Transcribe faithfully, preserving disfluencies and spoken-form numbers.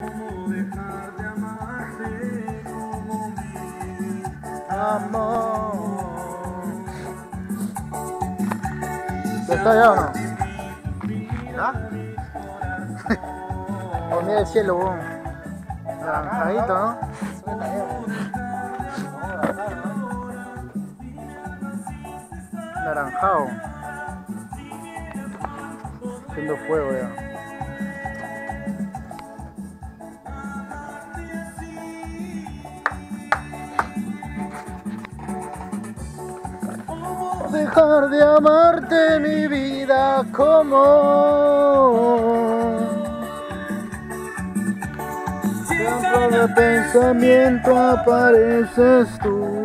Amor. ¿Está allá o no? ¿Ah? Oh, mira el cielo, vos. Naranjadito, ¿no? Naranjado. Haciendo fuego ya. Dejar de amarte, mi vida, como dentro de pensamiento apareces tú.